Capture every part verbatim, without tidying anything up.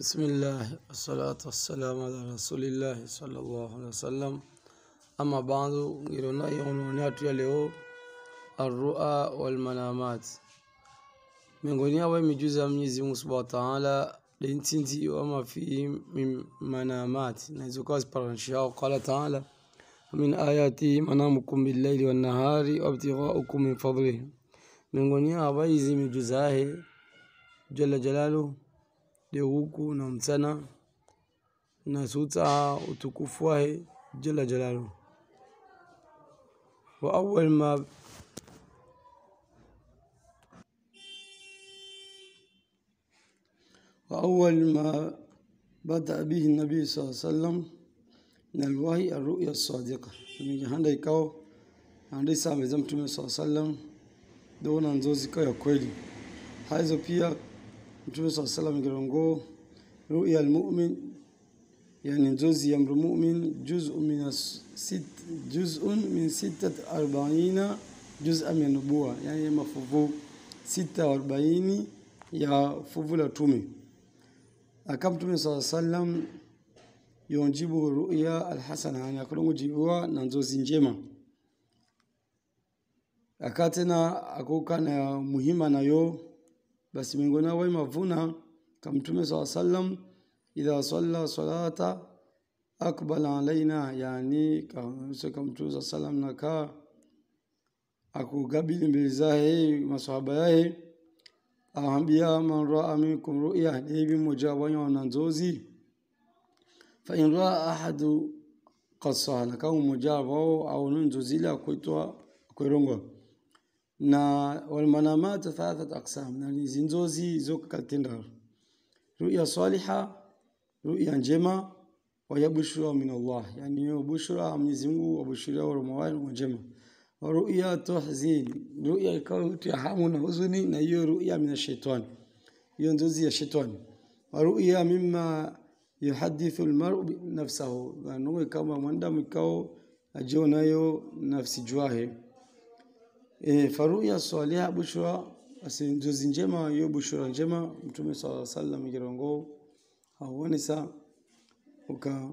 بسم الله والصلاة والسلام على رسول الله صلى الله عليه وسلم. أما بعد يرونا يونونيات يليو الرؤى والمنامات من غنيا ومجوزا Mwenyezi Mungu Subhanahu wa Ta'ala lintinti wama fi min manamat nazukas paransha qala ta'ala min ayati manamukum bil-layli wan-nahari wabtigha'ukum min fadlihi min غنيا waizi mijuzahe jalla jalaluhu huku na mchana na suta utukufu wake jalla jalaluhu. wa awwal ma wa awwal ma bada bihi nabii sallallahu alayhi wasallam na alwahi arru'ya as-sadiqa ni handa ikao handa same za mtume sallallahu alayhi wasallam dona nzozi kwa ya kweli. Hizo pia mtume sallallahu alayhi wasallam girongo رؤيا المؤمن يعني نزوز يمر مؤمن جزء من ست جزء من ستة أربعين جزء من النبوة يعني مفهوم ستة وأربعين يا فضل تومي. أكمل تومي صلى الله عليه وسلم ينجب رؤيا الحسنة يعني أكلم جيبوا نزوز نجمة. أكاتنا أكو كان مهمة نيو بس من قلنا وين مفهونا كم تومي صلى الله عليه وسلم إذا صلى صلاة أقبل علينا يعني كم تومي صلى الله عليه وسلم نكا أكو قبل بلزاه مصحبه أهمبيا من رأى منكم رؤيا نبي مجاوين وننزوزي فإن رأى أحد قصة نكاو مجاوو أو ننزوزي لا كويتوا كويرونغو na والمنامات ثلاثة أقسام يعني زنزوزي زوك كالتندر رؤيا صالحة رؤيا njema ويبشر من الله يعني يبشر Mwenyezi Mungu وبشر ورموان وجمع ورؤيا تحزين رؤيا كوت hamu na huzuni na hiyo رؤيا من الشيطان hiyo ndozi ya shetani ورؤيا مما يحدث المرء نفسه يعني kama mwanadamu kao ajionayo nafsi jwahe فرؤيا صالحة بشرى basi ndozi njema hiyo bushura njema mtume sallallahu alayhi wasallam girongo hawanisa uka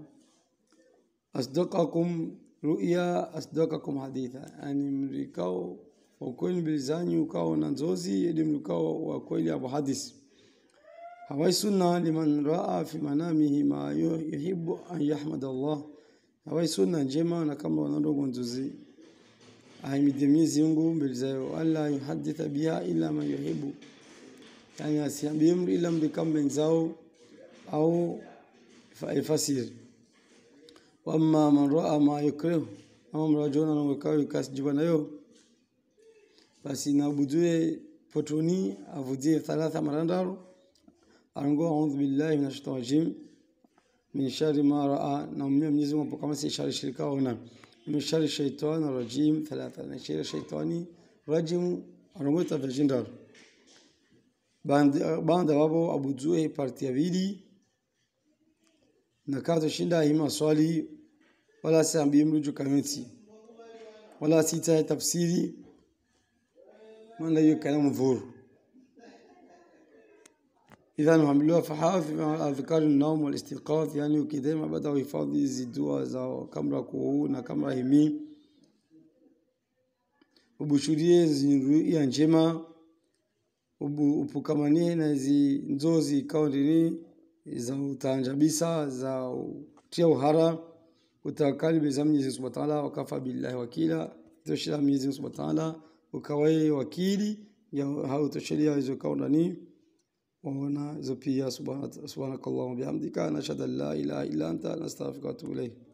asdaqakum ru'ya asdaqakum haditha yani mlikao wa kweli bilizani ukao na nzozi ili mlikao wa kweli abu hadith hawai sunna liman raa fi manamihi ma yuhibbu an yahmad Allah hawai sunna njema na kama wanadongo nzozi ahimidi Mwenyezi Mungu mbele zao alla yuhaditha biha illa man yuhibbu yani asiambie mtu ila mlikam benzao au faifasir wamma man raa ma yukrih ama mrajona na wakao kasjiba nayo basi nabudue potoni avudie thalatha marandaro ango a'udhu billahi minash shaitani rajim min sharri ma raa na Mwenyezi Mungu kama si shari shirika ona من شر الشيطان الرجيم ثلاثة من شر الشيطاني رجيم أرموتا فجندر باند باند بابو أبو زوي بارتيابيدي نكاتو شندا هما صالي ولا سام بيمرجو كمنتي ولا سيتا تفسيري من لا يكلم فور إذا نعملوها فحافظ على أذكار النوم والاستيقاظ يعني وكذا ما بدأوا يفاضي يزيدوا za kamera kuu na kamera himi ubushurie zinruia njema ubu upukamanie na zi nzozi kaundini za utanjabisa za tia uhara utakali biza Mwenyezi Subhanahu wa Ta'ala wakafa billahi wakila toshira Mwenyezi Subhanahu wa Ta'ala ukawai wakili ya hautoshiria hizo kaundani وهنا زبيا سبحانك اللهم وبحمدك نشهد أن لا إله إلا أنت نستغفرك ونتوب إليك.